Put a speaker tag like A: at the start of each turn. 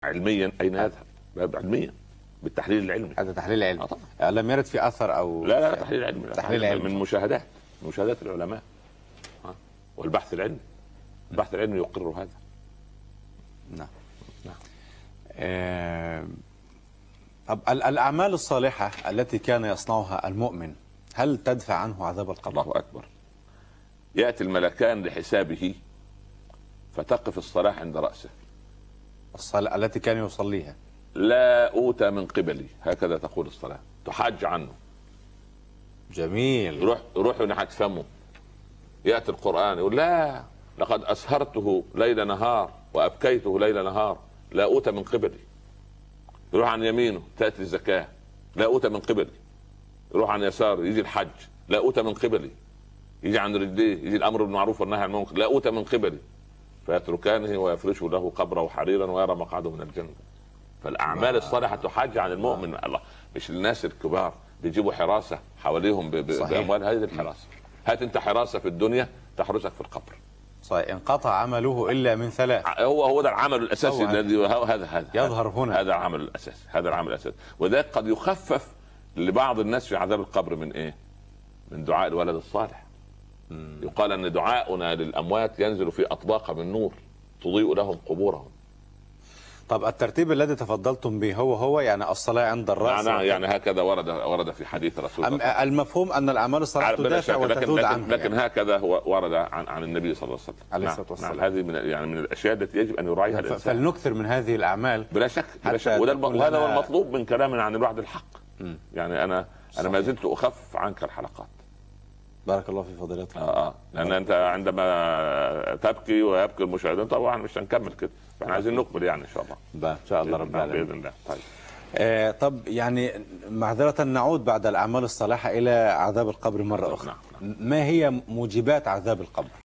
A: علميا أين يذهب؟ علميا بالتحليل العلمي.
B: هذا تحليل علمي
A: طبعا.
B: لم يرد في اثر او
A: لا تحليل علمي.
B: تحليل علمي
A: من مشاهدات العلماء والبحث العلمي. البحث العلمي يقر هذا.
B: نعم. طب الأعمال الصالحة التي كان يصنعها المؤمن هل تدفع عنه عذاب القبر؟
A: الله أكبر. يأتي الملكان لحسابه فتقف الصلاة عند رأسه.
B: الصلاة التي كان يصليها
A: لا أوتى من قبلي، هكذا تقول الصلاة، تحج عنه.
B: جميل.
A: روح ناحية فمه. يأتي القرآن يقول لا، لقد أسهرته ليل نهار وأبكيته ليل نهار، لا أوتى من قبلي. يروح عن يمينه تأتي الزكاة، لا أوتى من قبلي. يروح عن يساره يجي الحج، لا أوتى من قبلي. يجي عن رجليه يجي الأمر بالمعروف والنهي عن المنكر، لا أوتى من قبلي. فيتركانه ويفرشه له قبره حريرا ويرى مقعده من الجنة. فالأعمال الصالحة تحج عن المؤمن. الله، مش الناس الكبار بيجيبوا حراسة حواليهم بأموال. هذه الحراسة. هات أنت حراسة في الدنيا تحرسك في القبر.
B: صحيح. انقطع عمله إلا من ثلاث.
A: هو ده العمل الأساسي الذي هذا
B: يظهر هنا.
A: هذا العمل الأساسي. هذا العمل الأساسي. وذلك قد يخفف لبعض الناس في عذاب القبر من إيه؟ من دعاء الولد الصالح. يقال أن دعاؤنا للأموات ينزل في أطباق من نور تضيء لهم قبورهم.
B: طب الترتيب الذي تفضلتم به هو يعني الصلاة عند الرأس؟
A: يعني هكذا ورد في حديث رسول الله.
B: المفهوم أن الأعمال الصالحة تدافع وتذود عنه.
A: لكن هكذا هو ورد عن النبي صلى الله عليه وسلم
B: عليه الصلاة والسلام.
A: هذه من الأشياء التي يجب أن يراعيها الإنسان.
B: فلنكثر من هذه الأعمال
A: بلا شك. وهذا هو المطلوب من كلامنا عن الوعد الحق. يعني أنا ما زلت أخف عنك الحلقات.
B: بارك الله في فضيلتك.
A: لأن أنت عندما تبكي ويبكي المشاهدين طبعا مش هنكمل كده، فاحنا عايزين نكمل يعني إن شاء الله.
B: إن شاء الله رب العالمين
A: بإذن الله.
B: طيب. طب يعني معذرة نعود بعد الأعمال الصالحة إلى عذاب القبر مرة أخرى. ما هي موجبات عذاب القبر؟